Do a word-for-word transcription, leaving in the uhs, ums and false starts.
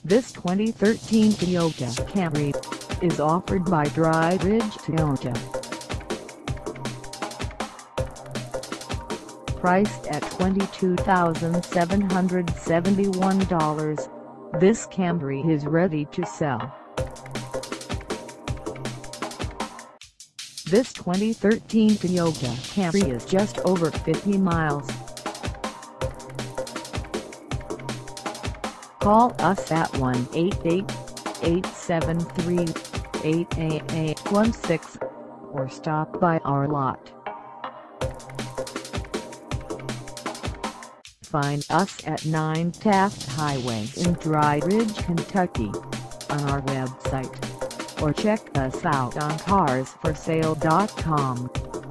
This twenty thirteen Toyota Camry is offered by Dry Ridge Toyota. Priced at twenty-two thousand seven hundred seventy-one dollars, this Camry is ready to sell. This twenty thirteen Toyota Camry is just over fifty miles. Call us at one eight eight, eight seven three, eight eight eight one six or stop by our lot. Find us at nine Taft Highway in Dry Ridge, Kentucky, on our website, or check us out on cars for sale dot com.